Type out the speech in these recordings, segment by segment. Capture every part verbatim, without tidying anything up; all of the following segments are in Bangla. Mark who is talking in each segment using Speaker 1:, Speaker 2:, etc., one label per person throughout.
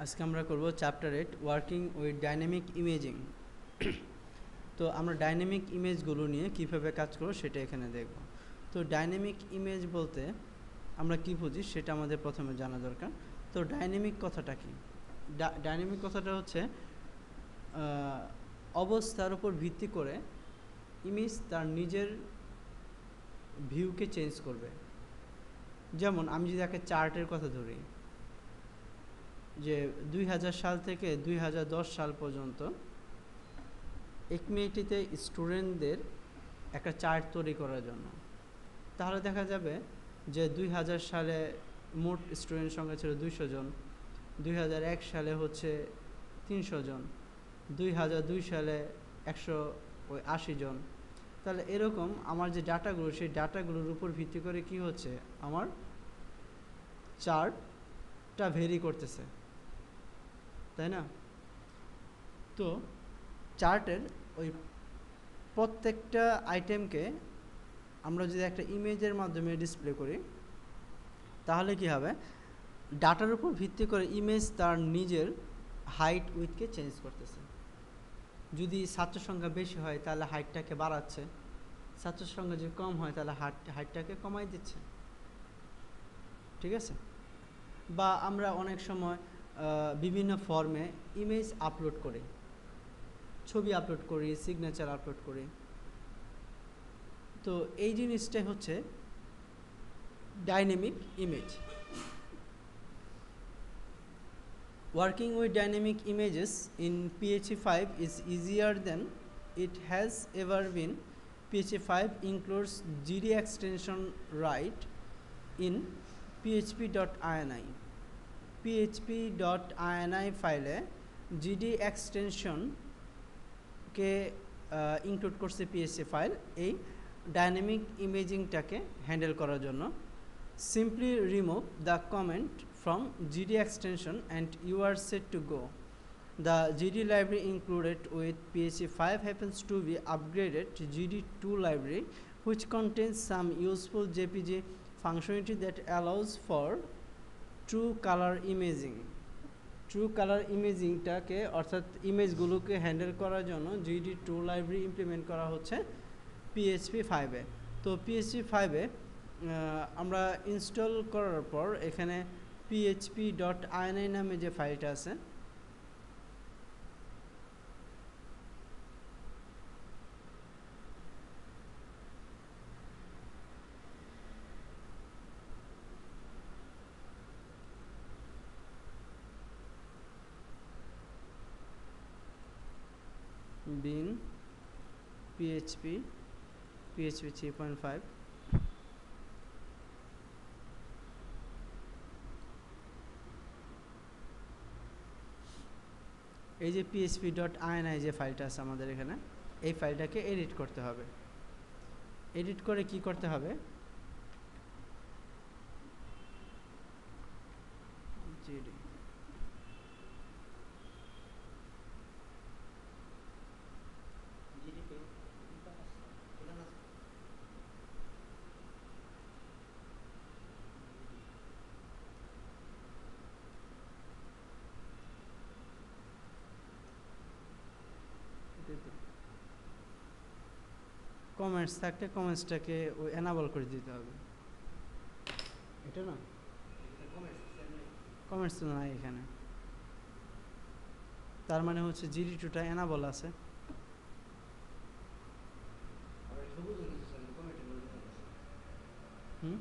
Speaker 1: আজকে আমরা করব chapter eight working with dynamic imaging. তো আমরা ডাইনামিক ইমেজগুলো নিয়ে কীভাবে কাজ করব সেটা এখানে দেখব। তো ডাইনামিক ইমেজ বলতে আমরা কী বুঝি সেটা আমাদের প্রথমে জানা দরকার। তো ডাইনামিক কথাটা কি? ডাইনামিক কথাটা হচ্ছে অবস্থার উপর ভিত্তি করে ইমেজ তার নিজের ভিউকে চেঞ্জ করবে। যেমন আমি যদি একটা চার্টের কথা ধরি, যে দুই হাজার সাল থেকে দুই হাজার দশ সাল পর্যন্ত এক মিনিটিতে স্টুডেন্টদের একটা চার্ট তৈরি করার জন্য, তাহলে দেখা যাবে যে দুই হাজার সালে মোট স্টুডেন্ট সংখ্যা ছিল দুইশো জন, দুই হাজার এক সালে হচ্ছে তিনশো জন, দুই হাজার দুই সালে একশো ওই আশি জন। তাহলে এরকম আমার যে ডাটাগুলো, সেই ডাটাগুলোর উপর ভিত্তি করে কি হচ্ছে, আমার চার্টটা ভেরি করতেছে, তাই না? তো চার্টের ওই প্রত্যেকটা আইটেমকে আমরা যদি একটা ইমেজের মাধ্যমে ডিসপ্লে করি, তাহলে কি হবে, ডাটার উপর ভিত্তি করে ইমেজ তার নিজের হাইট উইথকে চেঞ্জ করতেছে। যদি ছাত্র সংখ্যা বেশি হয় তাহলে হাইটটাকে বাড়াচ্ছে, ছাত্র সংখ্যা যদি কম হয় তাহলে হাইট হাইটটাকে কমাই দিচ্ছে, ঠিক আছে? বা আমরা অনেক সময় বিভিন্ন ফর্মে ইমেজ আপলোড করি, ছবি আপলোড করি, সিগনেচার আপলোড করি। তো এই জিনিসটাই হচ্ছে dynamic image. Working with dynamic images in P H P five is easier than it has ever been. P H P five includes G D extension right in P H P dot ini. P H P dot ini ফাইলে G D extension কে ইনক্লুড করছে P H P ফাইল এই ডাইনামিক ইমেজিংটাকে হ্যান্ডেল করার জন্য। Simply remove the comment from G D extension and you are set to go. The G D library included with P H P five happens to be upgraded to G D two library, which contains some useful J P G functionality that allows for true color imaging. True color imaging টাকে অর্থাৎ ইমেজগুলোকে হ্যান্ডেল করার জন্য G D two library implement করা হচ্ছে P H P five এ। তো P H P five এ আমরা ইনস্টল করার পর এখানে P H P dot ini নামে যে ফাইলটা আছে, bin php php three point five, এই যে P H P dot ini যে ফাইলটা আছে আমাদের এখানে, এই ফাইলটাকে এডিট করতে হবে। এডিট করে কি করতে হবে, gd কমেন্টস থাকলে কমেন্টসটাকে ওই এনাবল করে দিতে হবে। এটা না, কমেন্টস তো নাই এখানে, তার মানে হচ্ছে G D two টা এনাবল আছে। হুম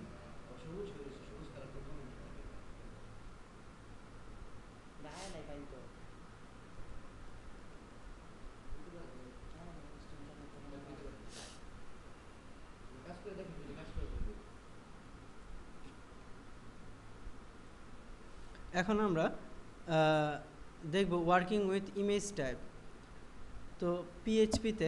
Speaker 1: এখন আমরা দেখব ওয়ার্কিং উইথ ইমেজ টাইপ। তো পিএইচপিতে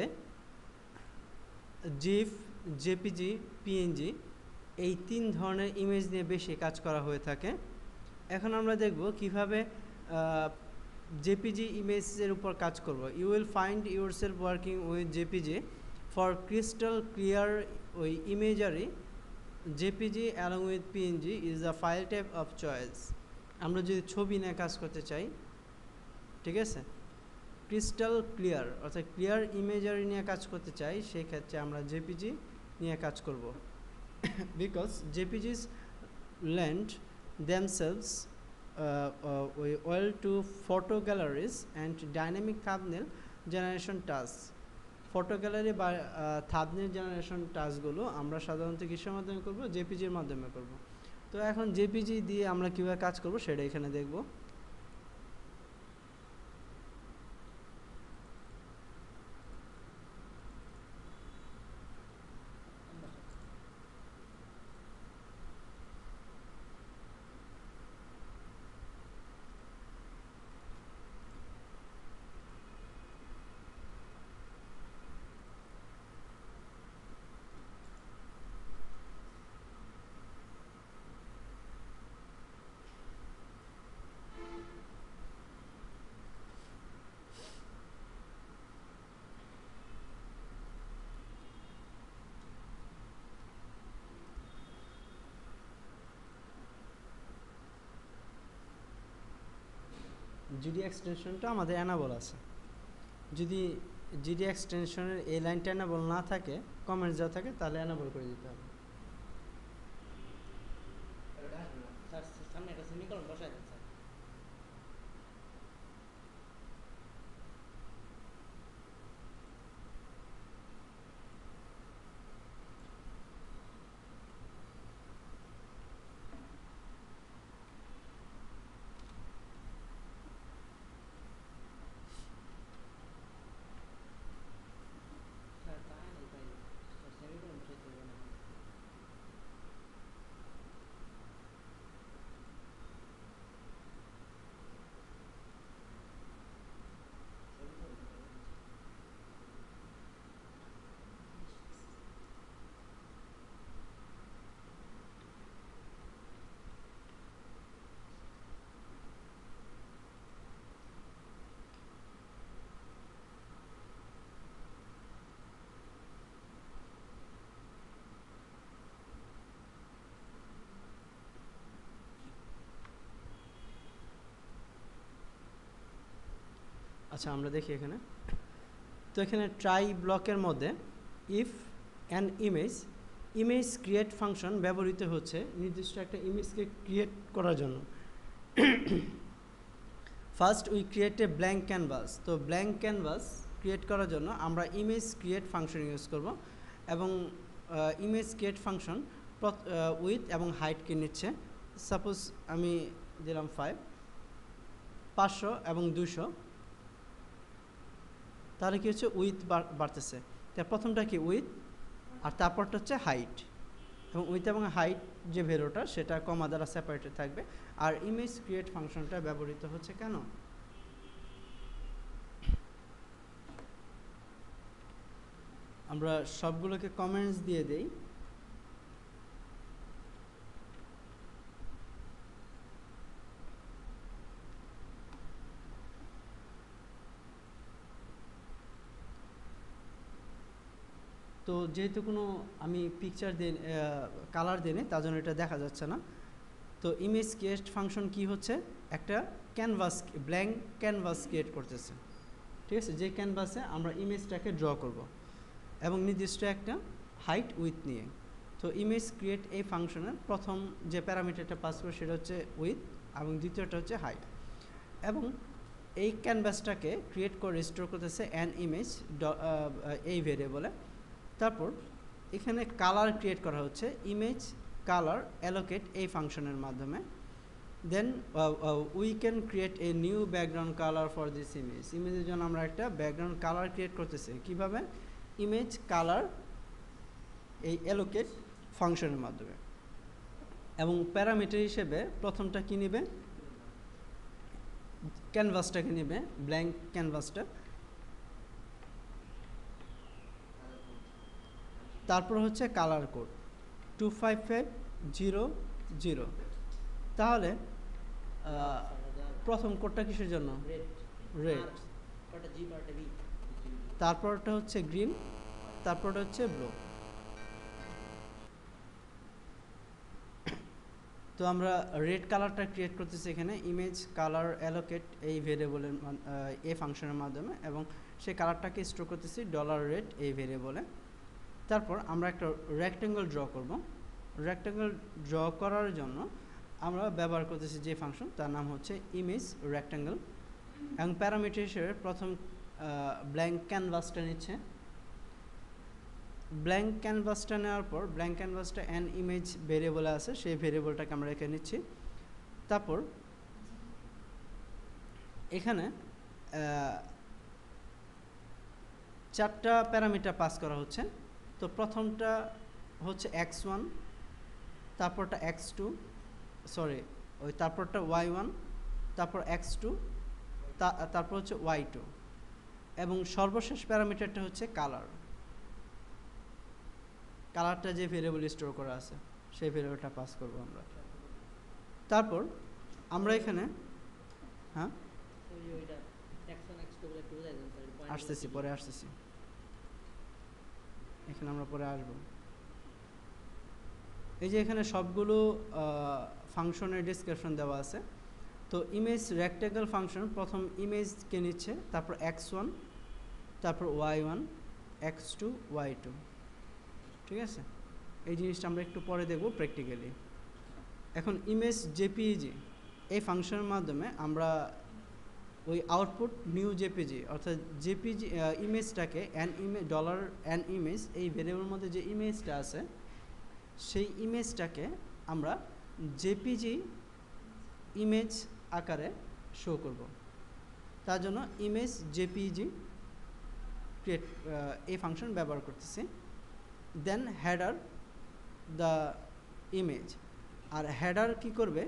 Speaker 1: জিফ, জেপিজি, পিএনজি এই তিন ধরনের ইমেজ নিয়ে বেশি কাজ করা হয়ে থাকে। এখন আমরা দেখব কিভাবে জেপিজি ইমেজের উপর কাজ করব। You will find yourself working with JPG for crystal clear ওই imagery. JPG along with PNG is the file type of choice. আমরা যদি ছবি নিয়ে কাজ করতে চাই, ঠিক আছে, ক্রিস্টাল ক্লিয়ার অর্থাৎ ক্লিয়ার ইমেজারি নিয়ে কাজ করতে চাই, সেই ক্ষেত্রে আমরা জেপিজি নিয়ে কাজ করব। Because JPGs lend themselves uh, uh, well to photo galleries and dynamic thumbnail generation tasks. Photo gallery বা থাম্বনেল জেনারেশন টাস্কগুলো আমরা সাধারণত কিসের মাধ্যমে করব? জেপিজির মাধ্যমে করব। তো এখন জেপিজি দিয়ে আমরা কীভাবে কাজ করব সেটা এখানে দেখব। জিডি এক্সটেনশনটা আমাদের অ্যানাবল আছে। যদি জিডি এক্সটেনশনের এই লাইনটা অ্যানাবল না থাকে, কমেন্টস যা থাকে, তাহলে অ্যানাবল করে দিতে হবে। আচ্ছা, আমরা দেখি এখানে। তো এখানে ট্রাই ব্লকের মধ্যে if an image image create function ব্যবহৃত হচ্ছে নির্দিষ্ট একটা ইমেজকে ক্রিয়েট করার জন্য। First we create a blank canvas. তো ব্ল্যাঙ্ক ক্যানভাস ক্রিয়েট করার জন্য আমরা ইমেজ ক্রিয়েট ফাংশন ইউজ করব, এবং ইমেজ ক্রিয়েট ফাংশন উইথ এবং হাইটকে নিচ্ছে। সাপোজ আমি দিলাম ফাইভ, পাঁচশো এবং দুশো, তাহলে কী হচ্ছে? উইথ বাড়তেছে। তার প্রথমটা কি? উইথ, আর তারপরটা হচ্ছে হাইট। এবং উইথ এবং হাইট যে ভ্যালুটা সেটা কমা দ্বারা সেপারেটেড থাকবে। আর ইমেজ ক্রিয়েট ফাংশনটা ব্যবহৃত হচ্ছে কেন? আমরা সবগুলোকে কমেন্টস দিয়ে দেই। তো যেহেতু কোনো আমি পিকচার দিয়ে কালার দিয়ে নিই, তার জন্য এটা দেখা যাচ্ছে না। তো ইমেজ ক্রিয়েট ফাংশন কি হচ্ছে? একটা ক্যানভাস, ব্ল্যাঙ্ক ক্যানভাস ক্রিয়েট করতেছে, ঠিক আছে, যে ক্যানভাসে আমরা ইমেজটাকে ড্র করব, এবং নির্দিষ্ট একটা হাইট উইথ নিয়ে। তো ইমেজ ক্রিয়েট এই ফাংশনের প্রথম যে প্যারামিটারটা পাস করে সেটা হচ্ছে উইথ, এবং দ্বিতীয়টা হচ্ছে হাইট। এবং এই ক্যানভাসটাকে ক্রিয়েট করে রিস্টোর করতেছে অ্যান ইমেজ এই ভেরিয়েবলে। তারপর এখানে কালার ক্রিয়েট করা হচ্ছে ইমেজ কালার অ্যালোকেট এই ফাংশনের মাধ্যমে। Then we can create a new background colour for this image. ইমেজের জন্য আমরা একটা ব্যাকগ্রাউন্ড কালার ক্রিয়েট করতেছি। কীভাবে? ইমেজ কালার এই অ্যালোকেট ফাংশনের মাধ্যমে। এবং প্যারামিটার হিসেবে প্রথমটা কী নেবে? ক্যানভাসটাকে নেবে, ব্ল্যাঙ্ক ক্যানভাসটা। তারপর হচ্ছে colour code two five five zero zero. তাহলে প্রথম কোডটা কিসের জন্য? রেড। তারপরটা হচ্ছে গ্রিন, তারপরটা হচ্ছে ব্লু। তো আমরা রেড কালারটা ক্রিয়েট করতেছি এখানে ইমেজ কালার অ্যালোকেট এই ভেরিয়েবলের এই ফাংশনের মাধ্যমে, এবং সেই কালারটাকে স্টোর করতেছি ডলার রেড এই ভেরিয়েবলে। তারপর আমরা একটা রেক্টেঙ্গল ড্র করব। রেক্টেঙ্গল ড্র করার জন্য আমরা ব্যবহার করতেছি যে ফাংশন, তার নাম হচ্ছে ইমেজ রেক্টেঙ্গল, এবং প্যারামিটার হিসেবে প্রথম ব্ল্যাঙ্ক ক্যানভাসটা নিচ্ছে। ব্ল্যাঙ্ক ক্যানভাসটা নেওয়ার পর ব্ল্যাঙ্ক ক্যানভাসটা অ্যান ইমেজ ভেরিয়েবলে আছে, সেই ভেরিয়েবলটাকে আমরা রেখে নিচ্ছি। তারপর এখানে চারটা প্যারামিটার পাস করা হচ্ছে। তো প্রথমটা হচ্ছে এক্স ওয়ান, তারপরটা এক্স টু, সরি ওই তারপরটা ওয়াই ওয়ান, তারপর এক্স টু, তারপর হচ্ছে ওয়াই টু, এবং সর্বশেষ প্যারামিটারটা হচ্ছে কালার। কালারটা যে ভেরিয়েবল স্টোর করা আছে সেই ভেরিয়েবলটা পাস করব আমরা। তারপর আমরা এখানে হ্যাঁ আসতেছি, পরে আসতেছি, এখানে আমরা পরে আসব। এই যে এখানে সবগুলো ফাংশনের ডিসক্রিপশন দেওয়া আছে। তো ইমেজ রেক্টেঙ্গল ফাংশন প্রথম ইমেজকে নিচ্ছে, তারপর এক্স ওয়ান, তারপর y one, x two, y two. ঠিক আছে, এই জিনিসটা আমরা একটু পরে দেখব প্র্যাকটিক্যালি। এখন ইমেজ জেপিইজি এই ফাংশনের মাধ্যমে আমরা ওই আউটপুট নিউ জেপিজি অর্থাৎ জেপিজি ইমেজটাকে an image dollar an image এই ভেরিয়েবলের মধ্যে যে ইমেজটা আছে সেই ইমেজটাকে আমরা জেপিজি ইমেজ আকারে শো করব। তার জন্য ইমেজ জেপিজি ক্রিয়েট এই ফাংশন ব্যবহার করতেছি। দেন হেডার দ্য ইমেজ, আর হেডার কি করবে,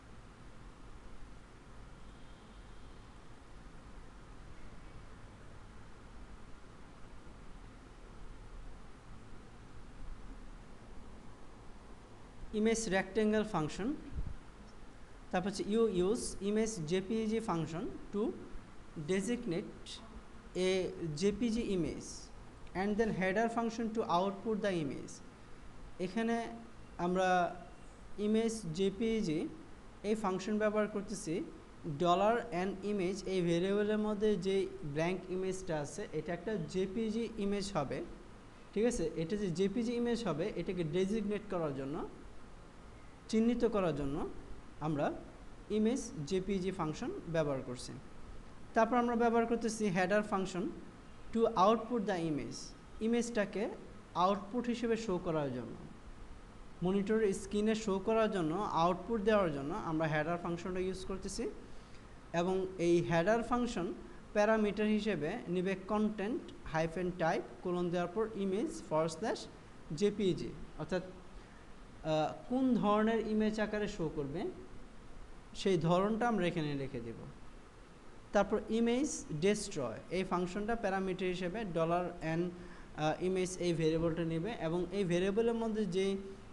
Speaker 1: ইমেজ রেক্টেঙ্গল ফাংশন, তারপর হচ্ছে you use image JPG function to designate a JPG image and then header function to output the image. এখানে আমরা ইমেজ জেপিজি এই ফাংশন ব্যবহার করতেছি ডলার অ্যান্ড ইমেজ এই ভেরিয়েবলের মধ্যে যে ব্ল্যাঙ্ক ইমেজটা আছে এটা একটা জেপিজি ইমেজ হবে। ঠিক আছে, এটা যে জেপিজি ইমেজ হবে এটাকে ডেজিগনেট করার জন্য, চিহ্নিত করার জন্য আমরা ইমেজ জেপিজি ফাংশন ব্যবহার করছি। তারপর আমরা ব্যবহার করতেছি header function to output the image, ইমেজটাকে আউটপুট হিসেবে শো করার জন্য, মনিটরের স্ক্রিনে শো করার জন্য, আউটপুট দেওয়ার জন্য আমরা হেডার ফাংশনটা ইউজ করতেছি। এবং এই হেডার ফাংশন প্যারামিটার হিসেবে নেবে কন্টেন্ট হাইফেন টাইপ কোলন দেওয়ার পর ইমেজ ফর স্ল্যাশ জেপিজি, অর্থাৎ কোন ধরনের ইমেজ আকারে শো করবে সেই ধরনটা আমরা এখানে রেখে দেব। তারপর ইমেজ ডেস্ট্রয় এই ফাংশনটা প্যারামিটার হিসেবে ডলার অ্যান্ড ইমেজ এই ভেরিয়েবলটা নেবে, এবং এই ভেরিয়েবলের মধ্যে যে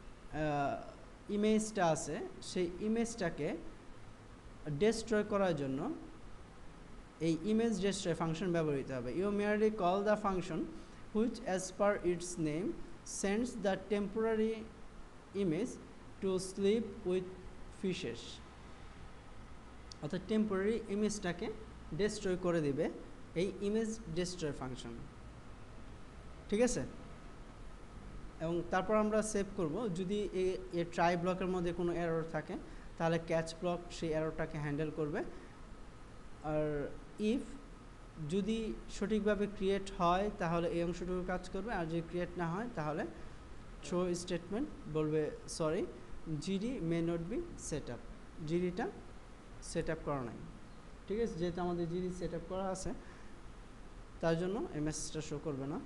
Speaker 1: ইমেজটা আছে সেই ইমেজটাকে ডেস্ট্রয় করার জন্য এই ইমেজ ডেস্ট্রয় ফাংশন ব্যবহৃত হবে। You merely call the function which as per its name sends the temporary image to sleep with fishes, অর্থাৎ টেম্পোরারি ইমেজটাকে ডেস্ট্রয় করে দিবে এই ইমেজ ডেস্ট্রয় ফাংশন। ঠিক আছে, এবং তারপর আমরা সেভ করব। যদি এই ট্রাই ব্লকের মধ্যে কোনো এরর থাকে তাহলে ক্যাচ ব্লক সেই এররটাকে হ্যান্ডেল করবে। আর ইফ যদি সঠিকভাবে ক্রিয়েট হয় তাহলে এই অংশটুকু কাজ করবে, আর যদি ক্রিয়েট না হয় তাহলে থ্রো স্টেটমেন্ট বলবে sorry GD may not be set up, জিডিটা সেট আপ করা নাই। ঠিক আছে, যেহেতু আমাদের জিডি সেট আপ করা আছে তার জন্য এই মেসেজটা শো করবে না।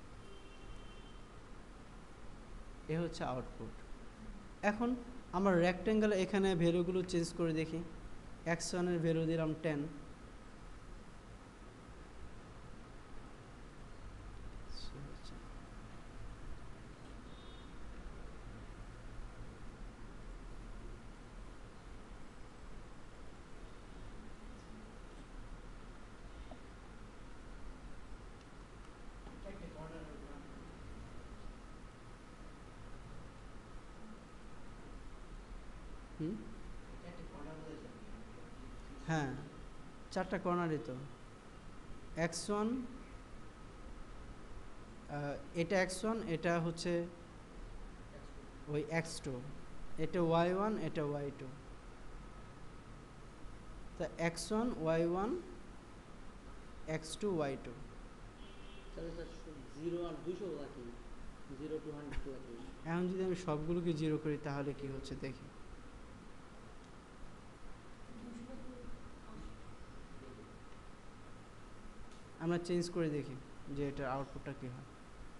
Speaker 1: এ হচ্ছে আউটপুট। এখন আমরা রেক্টেঙ্গেল এখানে ভ্যালুগুলো চেঞ্জ করে দেখি। এক্স ওয়ানের ভ্যালু দিলাম টেন, হ্যাঁ চারটা কর্নারই তো এক্স ওয়ান, এটা এক্স ওয়ান, এটা হচ্ছে ওই এক্স টু, এটা ওয়াই ওয়ান, এটা ওয়াই টু। তা x one y one x two y two. এখন যদি আমি সবগুলোকে জিরো করি তাহলে কি হচ্ছে দেখি। আমরা চেঞ্জ করে দেখি যে এটার আউটপুটটা কী হয়।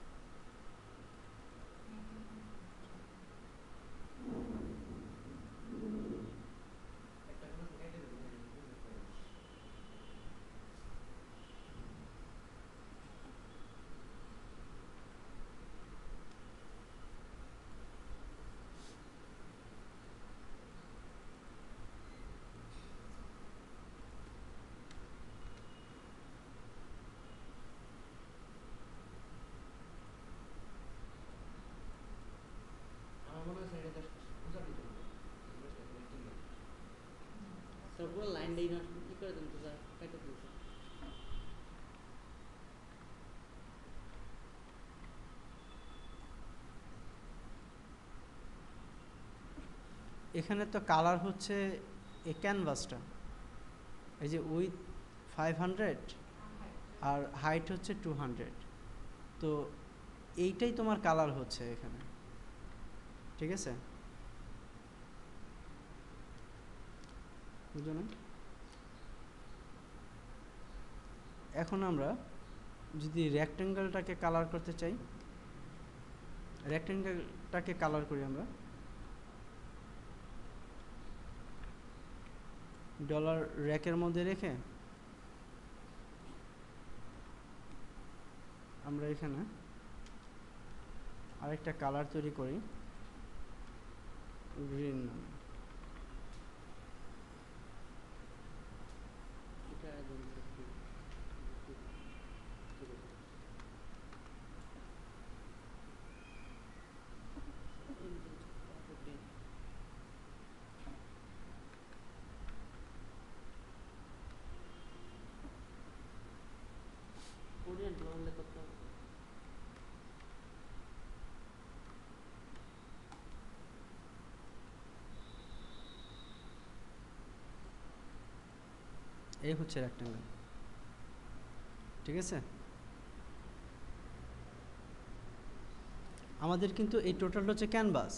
Speaker 2: সবগুলো লাইন দেই না কি করে দেন তো স্যার কাটে দিয়েছে।
Speaker 1: এখানে তো কালার হচ্ছে এই ক্যানভাসটা, এই যে উইথ ফাইভ হান্ড্রেড আর হাইট হচ্ছে টু হান্ড্রেড, তো এইটাই তোমার কালার হচ্ছে এখানে, ঠিক আছে? বুঝো না? এখন আমরা যদি রেক্টেঙ্গেলটাকে কালার করতে চাই, রেক্টেঙ্গেলটাকে কালার করি আমরা ডলার র্যাকের মধ্যে রেখে আমরা এখানে আরেকটা কালার তৈরি করি গ্রিন নামে। এই হচ্ছে রেক্টেঙ্গেল, ঠিক আছে? আমাদের কিন্তু এই টোটালটা হচ্ছে ক্যানভাস।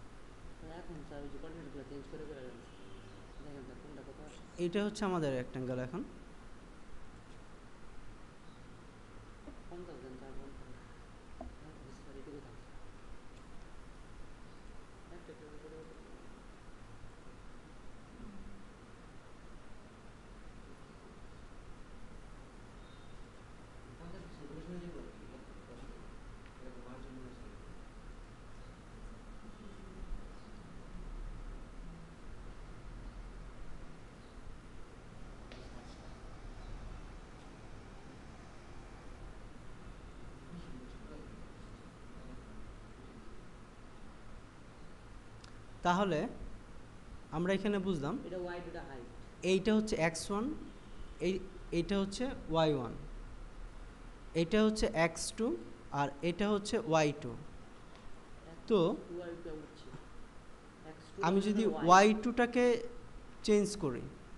Speaker 1: এইটা হচ্ছে আমাদের রেক্টেঙ্গেল। এখন তাহলে আমরা এখানে বুঝলাম এইটা হচ্ছে এক্স ওয়ান, এই এইটা হচ্ছে ওয়াই ওয়ান, এটা হচ্ছে এক্স টু, আর এটা হচ্ছে ওয়াই টু। তো আমি যদি ওয়াই টুটাকে চেঞ্জ করি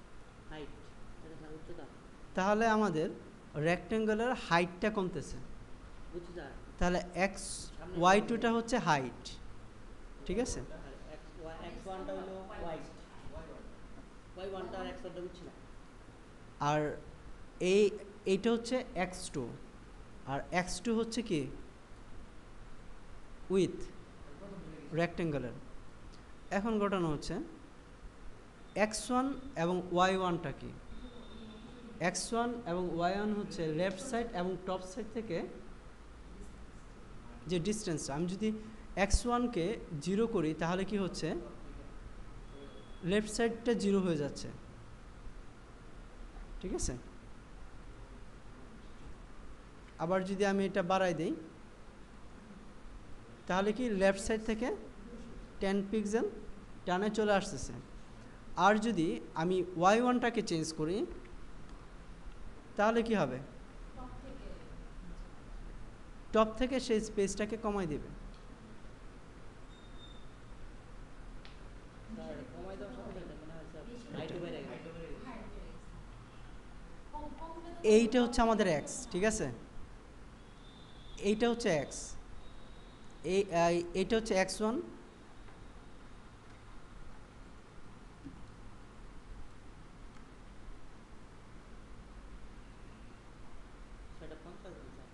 Speaker 1: তাহলে আমাদের রেক্টেঙ্গলের হাইটটা কমতেছে। তাহলে এক্স ওয়াই টুটা হচ্ছে হাইট, ঠিক আছে? আর এই এইটা হচ্ছে এক্স টু, আর এক্স টু হচ্ছে কি উইথ রেক্টেঙ্গলের। এখন ঘটনা হচ্ছে এক্স ওয়ান এবং ওয়াই ওয়ানটা কি? এক্স ওয়ান এবং ওয়াই ওয়ান হচ্ছে লেফট সাইড এবং টপ সাইড থেকে যে ডিস্টেন্সটা। আমি যদি এক্স ওয়ানকে জিরো করি তাহলে কি হচ্ছে, লেফট সাইডটা জিরো হয়ে যাচ্ছে, ঠিক আছে? আবার যদি আমি এটা বাড়াই দিই তাহলে কি লেফট সাইড থেকে টেন পিক্সেল ডানে চলে আসতেছে। আর যদি আমি ওয়াই ওয়ানটাকে চেঞ্জ করি তাহলে কি হবে, টপ থেকে সেই স্পেসটাকে কমাই দেবে।
Speaker 2: স্যার কমাই দেওয়ার সাথে সাথে মনে হয় স্যার হাইটও বেড়ে গেছে।
Speaker 1: এইটা হচ্ছে আমাদের এক্স, ঠিক আছে, এইটা হচ্ছে এক্স, এই এইটা হচ্ছে এক্স ওয়ান,
Speaker 2: সেটা পঞ্চাশ দিন স্যার।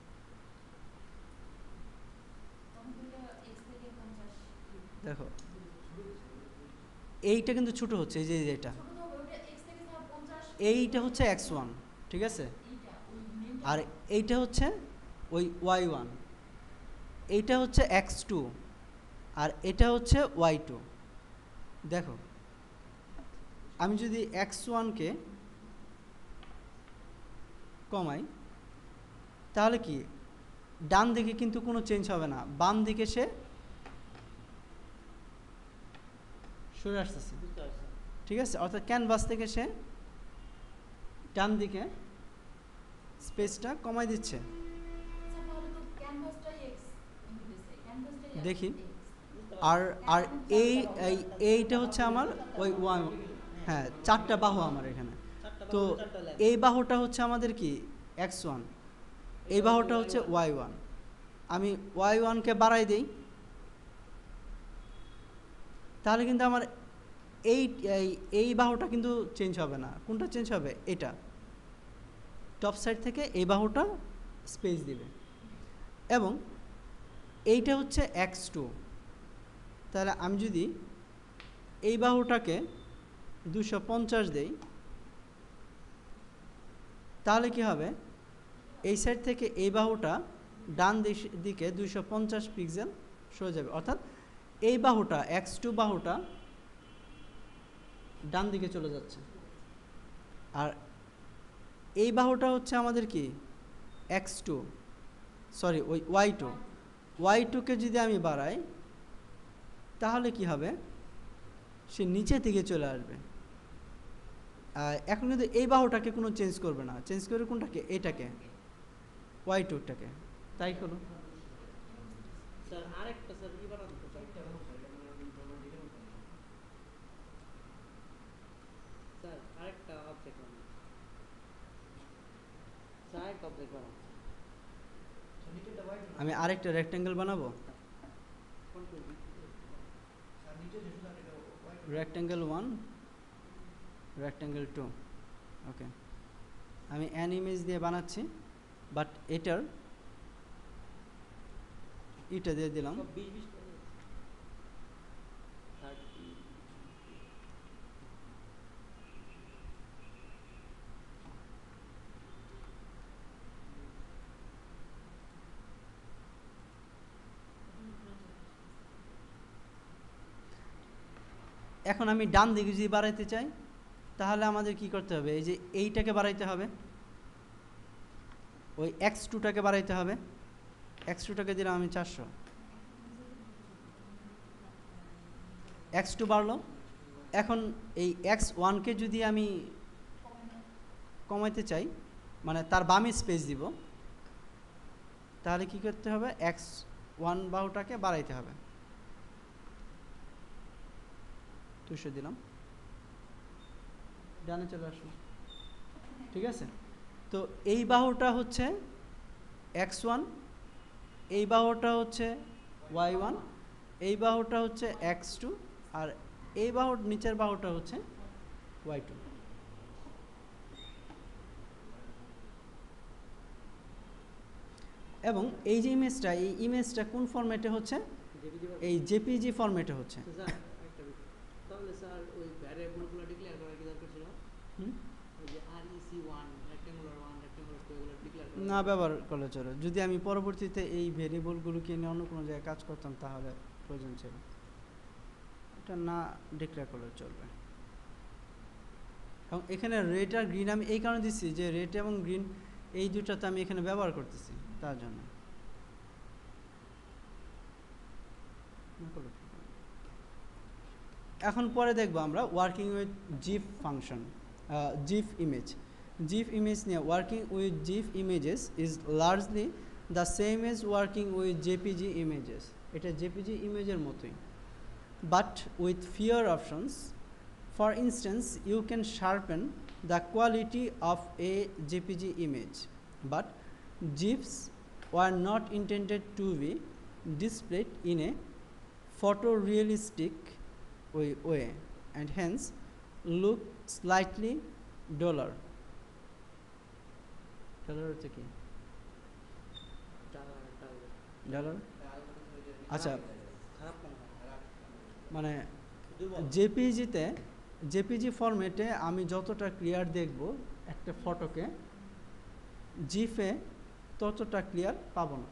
Speaker 1: দেখো এইটা কিন্তু ছোট হচ্ছে, এই যে এটা, এইটা হচ্ছে এক্স ওয়ান, ঠিক আছে, আর এইটা হচ্ছে ওই ওয়াই ওয়ান, এইটা হচ্ছে এক্স টু, আর এটা হচ্ছে ওয়াই টু। দেখো আমি যদি এক্স ওয়ানকে কমাই তাহলে কি ডান দিকে কিন্তু কোনো চেঞ্জ হবে না, বাম দিকে সে সরে আসতেছে,
Speaker 2: বুঝতে পারছি।
Speaker 1: ঠিক আছে, অর্থাৎ ক্যানভাস থেকে সে ডান দিকে স্পেসটা কমাই দিচ্ছে। দেখি আর আর এই এই- এইটা হচ্ছে আমার ওই ওয়ান, হ্যাঁ চারটা বাহু আমার এখানে,
Speaker 2: চারটা
Speaker 1: তো
Speaker 2: বাহু, চারটা লেগ।
Speaker 1: এই বাহুটা হচ্ছে আমাদের কি এক্স ওয়ান, এই বাহুটা হচ্ছে ওয়াই ওয়ান। আমি ওয়াই ওয়ানকে বাড়াই দিই তাহলে কিন্তু আমার এই এই- এই বাহুটা কিন্তু চেঞ্জ হবে না, কোনটা চেঞ্জ হবে, এটা টপ সাইড থেকে এই বাহুটা স্পেস দিবে, এবং এইটা হচ্ছে এক্স টু, তাহলে আমি যদি এই বাহুটাকে দুশো পঞ্চাশ দেই তাহলে কি হবে, এই সাইড থেকে এই বাহুটা ডান দিশ- দিকে দুইশো পঞ্চাশ পিক্সেল সরে যাবে, অর্থাৎ এই বাহুটা এক্স টু বাহুটা ডান দিকে চলে যাচ্ছে, আর এই বাহুটা হচ্ছে আমাদের কি এক্স টু, সরি ওই ওয়াই টু, ওয়াই টুকে যদি আমি বাড়াই তাহলে কি হবে, সে নিচের দিকে চলে আসবে। আহ, এখন কিন্তু এই বাহুটাকে কোনো চেঞ্জ করবে না, চেঞ্জ করবে কোনটাকে, এটাকে ওয়াই টুটাকে, তাই হলো।
Speaker 2: স্যার আরেকটা স্যার ই বানান তো স্যার। স্যার আরেকটা অবজেক্ট বানান। স্যার আরেকটা অবজেক্ট বানান।
Speaker 1: আমি আরেকটা রেক্ট্যাঙ্গেল বানাবো,
Speaker 2: control V.
Speaker 1: Rectangle one, rectangle two, okay, আমি অ্যান ইমেজ দিয়ে বানাচ্ছি, বাট এটার এটা দিয়ে দিলাম।
Speaker 2: সব বিশ বিশ করে থার্টি।
Speaker 1: এখন আমি ডান দিকে যদি বাড়াইতে চাই তাহলে আমাদের কি করতে হবে, এই যে এইটাকে বাড়াইতে হবে, ওই এক্স টুটাকে বাড়াইতে হবে, এক্স টুটাকে দিলাম আমি চারশো, এক্স টু বাড়লো। এখন এই এক্স ওয়ানকে যদি আমি কমাইতে চাই, মানে তার বামে স্পেস দিব, তাহলে কি করতে হবে, এক্স ওয়ান বাহুটাকে বাড়াইতে হবে, দুশো দিলাম, ডানে চলে আসলো, ঠিক আছে। তো এই বাহুটা হচ্ছে এক্স ওয়ান, এই বাহুটা হচ্ছে ওয়াই ওয়ান, এই বাহুটা হচ্ছে এক্স টু, আর এই বাহুর নিচের বাহুটা হচ্ছে ওয়াই টু। এবং এই যে ইমেজটা, এই ইমেজটা কোন ফরম্যাটে হচ্ছে,
Speaker 2: জেপিজি বানান।
Speaker 1: এই জেপিজি ফরম্যাটে হচ্ছে।
Speaker 2: তো স্যার একটা বিষয়। তাহলে স্যার ওই ভ্যারিয়েবলগুলো ডিক্লেয়ার করার কি দরকার ছিল?
Speaker 1: হুম?
Speaker 2: ওই যে R E C one, rectangular one, rectangular two এগুলো ডিক্লেয়ার করা।
Speaker 1: না ব্যবহার করলে চলে, যদি আমি পরবর্তীতে এই ভেরিয়েবলগুলোকে নিয়ে অন্য কোনো জায়গায় কাজ করতাম তাহলে প্রয়োজন ছিল, এটা না ডিক্লেয়ার করলে চলবে। এবং এখানে রেড আর গ্রিন আমি এই কারণে দিচ্ছি যে রেড এবং গ্রিন এই দুটাতে আমি এখানে ব্যবহার করতেছি, তার জন্য। না করলে এখন পরে দেখব আমরা working with GIF function, GIF image. GIF image নিয়ে working with GIF images is largely the same as working with JPG images. এটা জেপিজি ইমেজের মতোই, but with fewer options. For instance, you can sharpen the quality of a JPG image, but GIFs were not intended to be displayed in a photorealistic way, way and hence look slightly duller. Duller হচ্ছে কি? Duller? আচ্ছা, মানে জেপিজিতে জেপিজি ফরম্যাটে আমি যতটা ক্লিয়ার দেখব একটা ফটোকে, জিফে ততটা ক্লিয়ার পাবো না।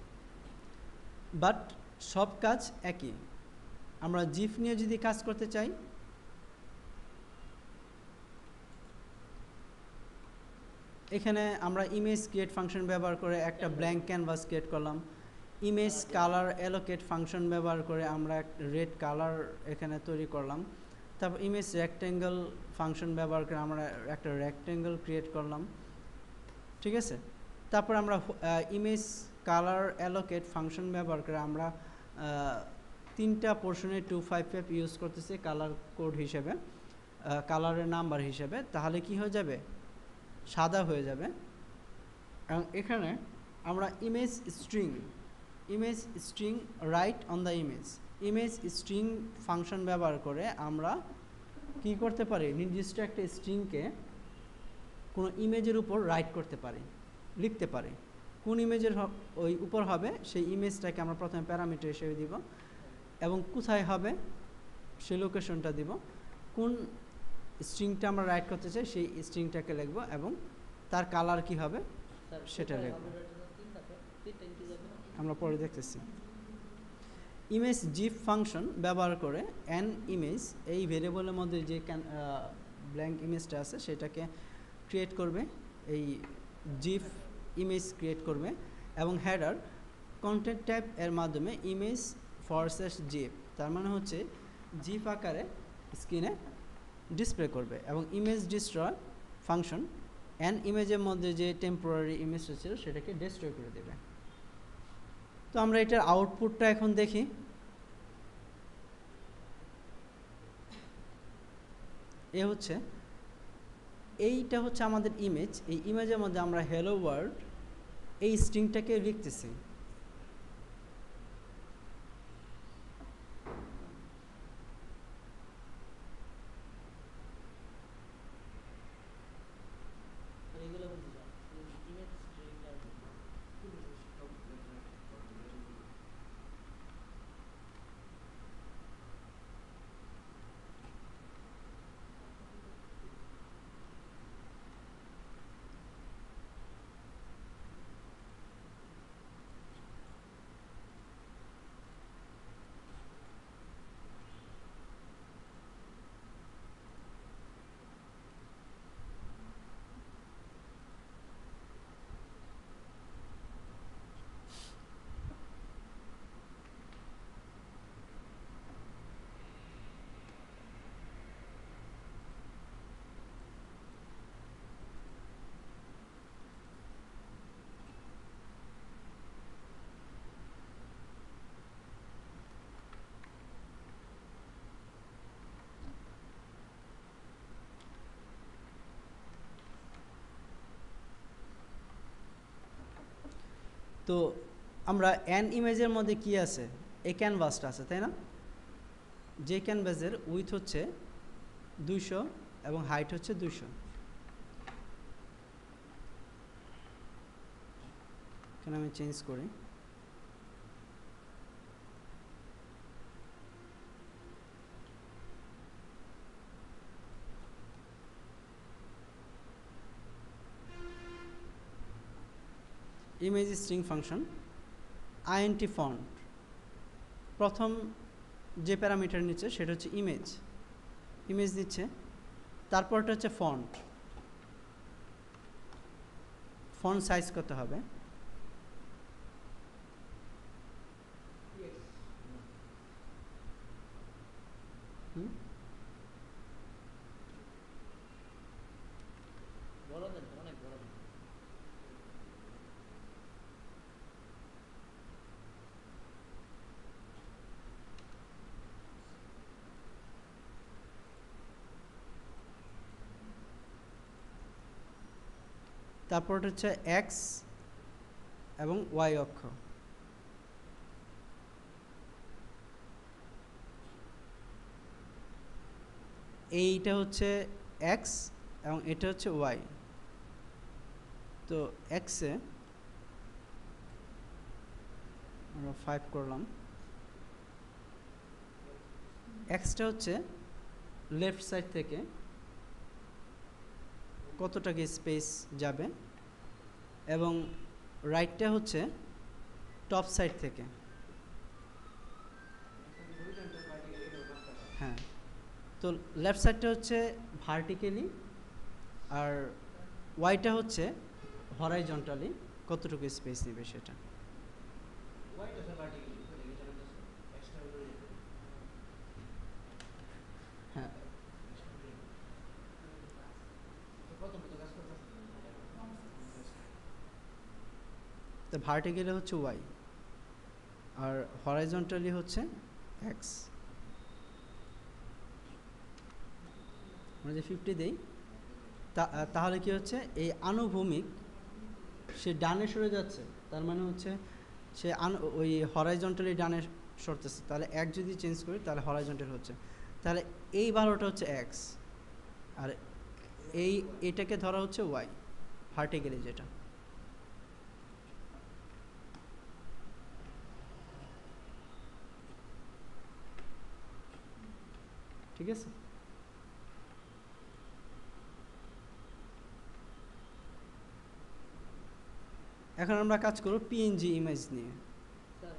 Speaker 1: বাট সব কাজ একই। আমরা জিফ নিয়ে যদি কাজ করতে চাই, এখানে আমরা ইমেজ ক্রিয়েট ফাংশন ব্যবহার করে একটা ব্ল্যাঙ্ক ক্যানভাস ক্রিয়েট করলাম। ইমেজ কালার অ্যালোকেট ফাংশন ব্যবহার করে আমরা একটা রেড কালার এখানে তৈরি করলাম। তারপর ইমেজ রেক্ট্যাঙ্গেল ফাংশন ব্যবহার করে আমরা একটা রেক্ট্যাঙ্গেল ক্রিয়েট করলাম, ঠিক আছে। তারপর আমরা ইমেজ কালার অ্যালোকেট ফাংশন ব্যবহার করে আমরা তিনটা পোর্শনে টু ফাইভ ফাইভ ইউজ করতেছি কালার কোড হিসেবে, কালারের নাম্বার হিসেবে। তাহলে কি হয়ে যাবে? সাদা হয়ে যাবে। এবং এখানে আমরা image string image string write on the image image string function ব্যবহার করে আমরা কি করতে পারি? নির্দিষ্ট একটা স্ট্রিংকে কোনো ইমেজের উপর রাইট করতে পারি, লিখতে পারি। কোন ইমেজের ওই উপর হবে সেই ইমেজটাকে আমরা প্রথমে প্যারামিটার হিসেবে দিব, এবং কোথায় হবে সেই লোকেশনটা দিব। কোন স্ট্রিংটা আমরা রাইট করতে চাই সেই স্ট্রিংটাকে লিখব, এবং তার কালার কি হবে সেটা লিখব। আমরা পরে দেখতেছি। ইমেজ জিফ ফাংশন ব্যবহার করে অ্যান ইমেজ, এই ভেরিয়েবলের মধ্যে যে ব্ল্যাঙ্ক ইমেজটা আছে সেটাকে ক্রিয়েট করবে, এই জিফ ইমেজ ক্রিয়েট করবে, এবং হেডার কন্টেন্ট ট্যাব এর মাধ্যমে ইমেজ ফরস্যাশ জিপ, তার মানে হচ্ছে জিপ আকারে স্ক্রিনে ডিসপ্লে করবে। এবং ইমেজ ডিস্ট্রয় ফাংশন অ্যান ইমেজের মধ্যে যে টেম্পোরারি ইমেজটা ছিল সেটাকে ডিস্ট্রয় করে দেবে। তো আমরা এটার আউটপুটটা এখন দেখি। এ হচ্ছে এইটা হচ্ছে আমাদের ইমেজ। এই ইমেজের মধ্যে আমরা হ্যালো ওয়ার্ল্ড এই স্ট্রিংটাকে লিখতেছি। তো আমরা অ্যান ইমেজের মধ্যে কি আছে? এই ক্যানভাসটা আছে, তাই না? যে ক্যানভাসের উইথ হচ্ছে দুইশো এবং হাইট হচ্ছে দুইশো। এখানে আমি চেঞ্জ করি। Image string function INT font, প্রথম যে প্যারামিটার নিচ্ছে সেটা হচ্ছে ইমেজ, ইমেজ নিচ্ছে। তারপরটা হচ্ছে ফন্ট, ফন্ট সাইজ কত হবে, হুম
Speaker 2: বড় দেন অনেক বড় দেন
Speaker 1: তারপর হচ্ছে এক্স এবং ওয়াই অক্ষ। এইটা হচ্ছে এক্স এবং এটা হচ্ছে ওয়াই। তো এক্সে আমরা ফাইভ করলাম। এক্সটা হচ্ছে লেফট সাইড থেকে কতটাকে স্পেস যাবে এবং রাইটটা হচ্ছে টপ সাইড থেকে। হ্যাঁ, তো লেফট সাইডটা হচ্ছে ভার্টিক্যালি আর ওয়াইটা হচ্ছে হরাইজন্টালি কতটুকু স্পেস নেবে সেটা। হ্যাঁ, তো ভার্টিক্যালি হচ্ছে ওয়াই আর হরাইজন্টালি হচ্ছে এক্স। আমরা যে ফিফটি দেই তাহলে কি হচ্ছে এই আনুভূমিক সে ডানে সরে যাচ্ছে, তার মানে হচ্ছে সে ওই হরাইজন্টালি ডানে সরতেছে। তাহলে এক যদি চেঞ্জ করি তাহলে হরাইজন্টাল হচ্ছে। তাহলে এই ভালোটা হচ্ছে এক্স আর এই এটাকে ধরা হচ্ছে ওয়াই ভার্টিক্যালি যেটা। ঠিক আছে, এখন আমরা কাজ করব পিএনজি ইমেজ নিয়ে।
Speaker 2: স্যার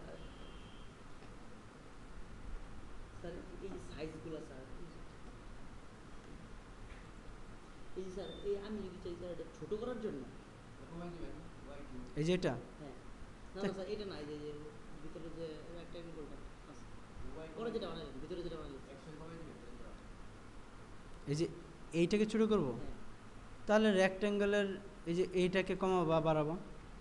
Speaker 2: স্যার এই সাইজগুলো স্যার এই স্যার এই আমি যদি চাই স্যার এটা ছোট করার জন্য
Speaker 1: এই যে এটা
Speaker 2: হ্যাঁ না স্যার এটা না, এই যে ভিতরে যে রেক্ট্যাঙ্গেলটা আছে পরে যেটা বানাইলেন ভিতরে যেটা বানাইলেন
Speaker 1: এই যে এইটাকে ছোট করব, তাহলে রেক্ট্যাঙ্গেলের এই যে এইটাকে কমাবো বা বাড়াবো।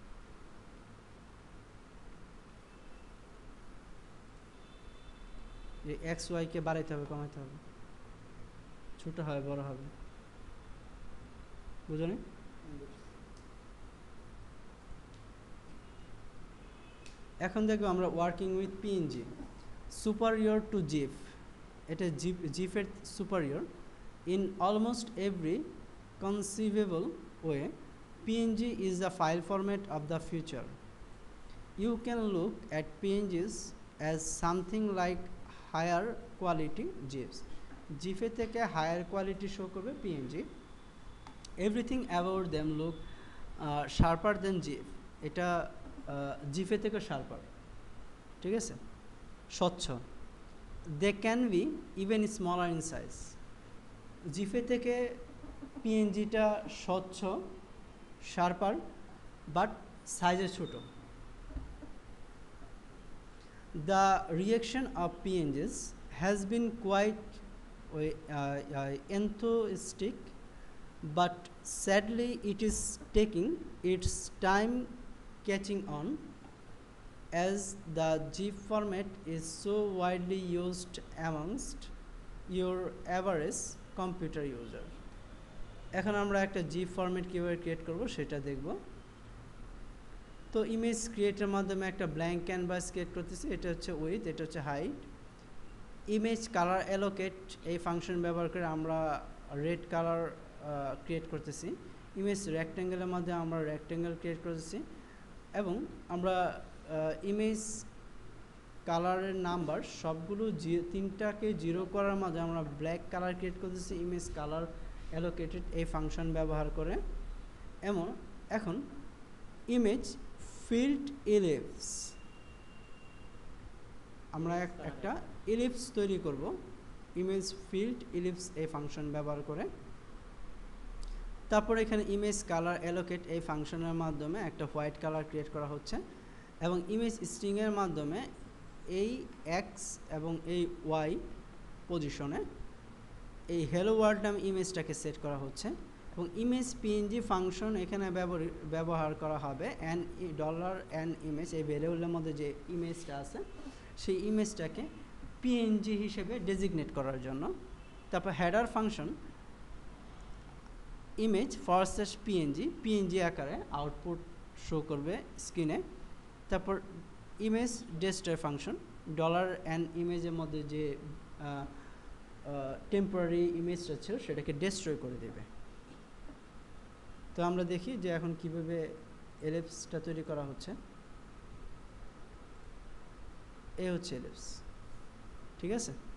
Speaker 1: যে এক্স ওয়াইকে বাড়াইতে হবে কমাইতে হবে, ছোট হবে বড় হবে, বুঝলি? এখন দেখবো আমরা working with PNG superior to GIF. এটা জিফ জিফের superior in almost every conceivable way. PNG is the file format of the future. You can look at P N Gs as something like higher quality GIFs. GIF এ থেকে higher quality show করবে P N G. Everything about them look uh, sharper than GIF. এটা GIF এ থেকে sharper, ঠিক আছে, স্বচ্ছ। They can be even smaller in size. GIF এ থেকে P N G টা স্বচ্ছ, sharper, but size এ ছোট। The reaction of P N Gs has been quite uh, uh, enthusiastic, but sadly it is taking its time catching on, as the GIF format is so widely used amongst your average computer user. এখন আমরা একটা GIF ফরম্যাট কিভাবে ক্রিয়েট করব সেটা দেখব। তো ইমেজ ক্রিয়েটের মাধ্যমে একটা ব্ল্যাঙ্ক ক্যানভাস ক্রিয়েট করতেছি। এটা হচ্ছে উইথ, এটা হচ্ছে হাইট। ইমেজ কালার অ্যালোকেট এই ফাংশন ব্যবহার করে আমরা রেড কালার ক্রিয়েট করতেছি। ইমেজ রেক্ট্যাঙ্গেলের মধ্যে আমরা রেক্ট্যাঙ্গেল ক্রিয়েট করতেছি এবং আমরা ইমেজ কালারের নাম্বার সবগুলো জি তিনটাকে জিরো করার মাঝে আমরা ব্ল্যাক কালার ক্রিয়েট করতেছি ইমেজ কালার অ্যালোকেটেড এই ফাংশন ব্যবহার করে। এমন এখন ইমেজ ফিল্ড ইলিপস, আমরা একটা ইলিপস তৈরি করব ইমেজ ফিল্ড ইলিপস এই ফাংশন ব্যবহার করে। তারপর এখানে ইমেজ কালার অ্যালোকেট এই ফাংশনের মাধ্যমে একটা হোয়াইট কালার ক্রিয়েট করা হচ্ছে এবং ইমেজ স্ট্রিংয়ের মাধ্যমে এই এক্স এবং এই ওয়াই পজিশনে এই হ্যালো ওয়ার্ল্ড নাম ইমেজটাকে সেট করা হচ্ছে এবং ইমেজ পিএনজি ফাংশন এখানে ব্যবহার করা হবে অ্যান ডলার অ্যান ইমেজ এই ভ্যারিয়েবলের মধ্যে যে ইমেজটা আছে সেই ইমেজটাকে পিএনজি হিসেবে ডেজিগনেট করার জন্য। তারপর header function image forward slash PNG PNG আকারে আউটপুট শো করবে স্ক্রিনে। তারপর image destroy function dollar an ইমেজের মধ্যে যে টেম্পোরারি ইমেজটা ছিল সেটাকে ডেস্ট্রয় করে দেবে। তো আমরা দেখি যে এখন কিভাবে এলিপসটা তৈরি করা হচ্ছে। এ হচ্ছে এলিপস, ঠিক আছে।